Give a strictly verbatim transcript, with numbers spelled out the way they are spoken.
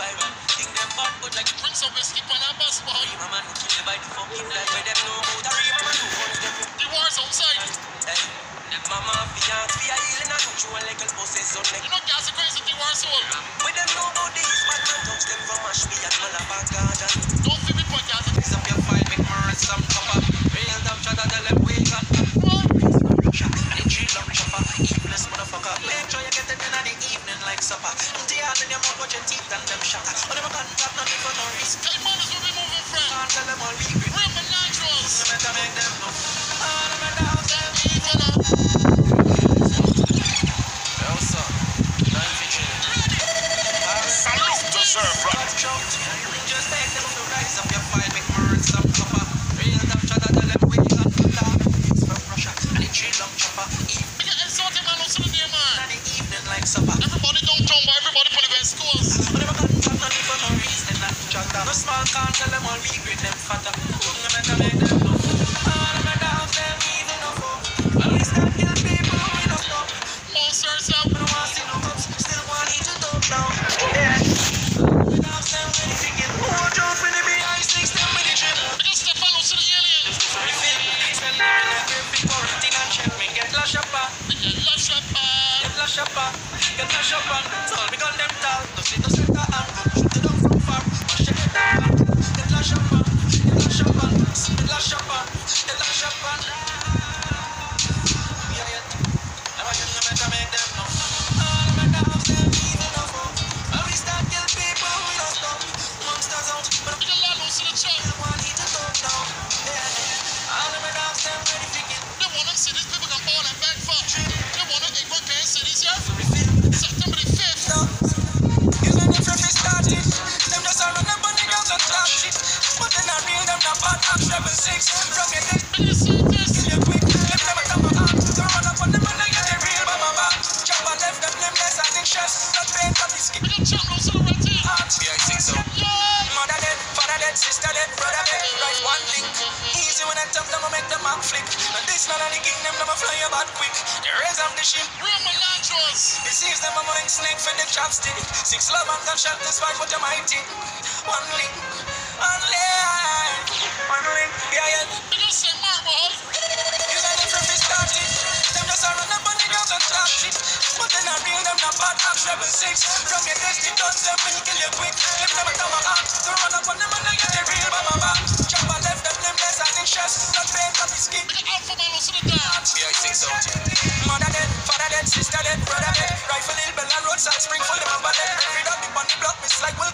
vibe. Think them bad, but like Bring some whiskey on our bus, boy. Mama no kill you by the fucking light. Where them know about a real mama no guns them. The war's outside. Hey, mama fiance be a healing and touch you a little pussy so neck. You know gas is crazy, the war's soul. Where them know about these bad man touch them from mash me and Malabar garden. Don't feel me for gas. Piece up your file, make more and some copper. Real damn shot at the left wake up. And it treat long chopper. Eveless motherfucker. Make sure you get it in the evening like supper. Empty all in your mouth, watch your teeth and them shatter. But them a contact, no need for no risk. Hey, man, is where we moving from. Can't tell them all we grip. Real man naturals. No matter make them know. All of my dogs, them Evil, uh. Yo, son. Nine fishing. Salute to serve, right? Just take them to rise up your file, make more and some copper. Real damn shot at the left wake up. It's from Russia. And it treat long chopper. We get insulting, man, also the day, man. In the evening like supper. Everybody downtown, but everybody for the best schools. But them a contact, no need for no reason not to chatter. No small can't tell them all we grade them fatter. No matter make them know. All of my dogs, them evil no foe. At least them kill people, we don't know. Monsters out. We don't want to see no cops, still want eat it up now. Yeah. My dogs, them ready to get more jump in the B I six, them with the drip. We got Stefano to the aliens. So we feel, spend them in a grip, big quarantine and check me. Get la shopper, We get lush up, man. get la shopper, get la shopper. Tell me gun them tall, no see no center and gun. Shoot it down from far, mash it down. Get la shopper, get la shopper, get la shopper, get la shopper. Yeah, yeah. Never you no matter make them know. All of my dogs, them evil no foe. When we start kill people, we don't stop. Monsters out, but We get Lalo to the chop. I want eat it up now. Yeah. All of my dogs, them ready to get They want them cities, people can fall and back for. They want to England Bay cities, yeah? we feel. September the fifth. You know them from the starting. Them just a run them on the girls and talk shit. But then I real them not bad act seven six. From your neck, We get Santos. kill you quick. Them never come back. To run up on them and they get the real mama back. Chop and left them nameless and in chefs. Not paying for the skin. We get Champions to the red team. Heart. B I six so. Yeah. Mother dead, father dead, sister dead, brother dead. Right one thing. Easy when I tell them I make them act flick. And this none of the kingdom, them a fly about quick. They raise up the ship. Real man naturals. It seems them a mind snake for the chopstick. Six love and gunshot this fight what you mighty. One link, one link, one link, yeah, yeah. We get Saint Mark, boy. You know them from the starting. Them just a run up on the girls and talk shit. But then I real them not bad act seven six. From your destiny guns them will kill you quick. Them never come back. To run up on them and they get the real mama back. Chop and left them nameless and in chefs. Not paying for the skin. We get Alpha Malo to the dance. B I six so. Mother dead, father dead, sister dead, brother dead. Rifle hill, bell and roadside, spring full, them up dead. Every dog dip on the block, miss like